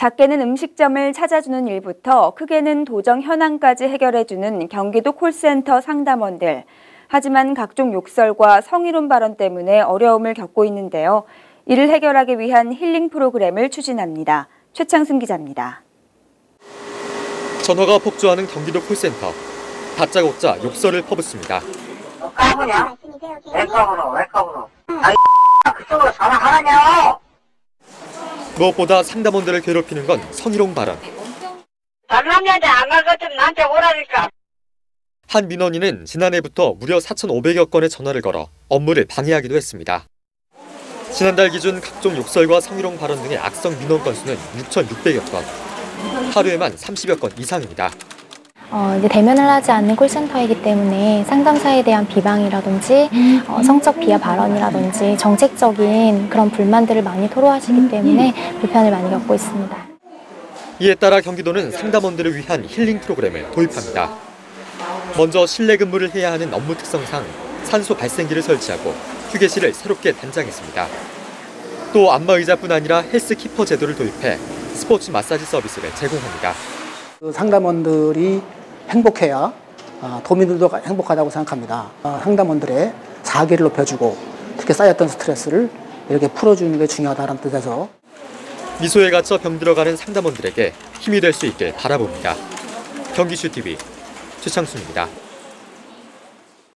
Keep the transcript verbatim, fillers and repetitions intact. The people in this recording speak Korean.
작게는 음식점을 찾아주는 일부터 크게는 도정 현황까지 해결해주는 경기도 콜센터 상담원들. 하지만 각종 욕설과 성희롱 발언 때문에 어려움을 겪고 있는데요. 이를 해결하기 위한 힐링 프로그램을 추진합니다. 최창순 기자입니다. 전화가 폭주하는 경기도 콜센터. 다짜고짜 욕설을 퍼붓습니다. 까부냐? 왜 까부노? 왜 까부노? 아이 그쪽으로 전화하라냐? 무엇보다 상담원들을 괴롭히는 건 성희롱 발언. 다른 남자한테 안 갈 것 같으면 나한테 오라니까. 한 민원인은 지난해부터 무려 사천오백여 건의 전화를 걸어 업무를 방해하기도 했습니다. 지난달 기준 각종 욕설과 성희롱 발언 등의 악성 민원 건수는 육천육백여 건. 하루에만 삼십여 건 이상입니다. 어, 이제 대면을 하지 않는 콜센터이기 때문에 상담사에 대한 비방이라든지 어, 성적 비하 발언이라든지 정책적인 그런 불만들을 많이 토로하시기 때문에 불편을 많이 겪고 있습니다. 이에 따라 경기도는 상담원들을 위한 힐링 프로그램을 도입합니다. 먼저 실내 근무를 해야 하는 업무 특성상 산소 발생기를 설치하고 휴게실을 새롭게 단장했습니다. 또 안마의자뿐 아니라 헬스키퍼 제도를 도입해 스포츠 마사지 서비스를 제공합니다. 상담원들이 행복해야 도민들도 행복하다고 생각합니다. 상담원들의 자기를 높여주고 특히 쌓였던 스트레스를 이렇게 풀어주는 게 중요하다는 뜻에서 미소에 갇혀 병들어가는 상담원들에게 힘이 될 수 있길 바라봅니다. 경기슈 티비 최창순입니다.